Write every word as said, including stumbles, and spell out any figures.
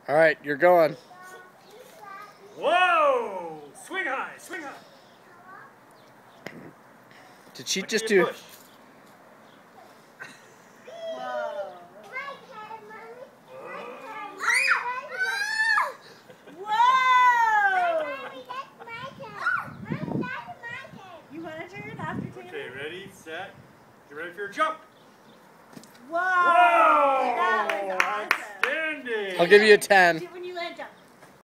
All right, you're going. Whoa! Swing high, swing high. Did she What just do you do? push? Whoa. You want to turn after Taylor? Okay, ready, set, get ready for your jump. Whoa! Whoa! That was awesome. Outstanding! I'll give you a ten. When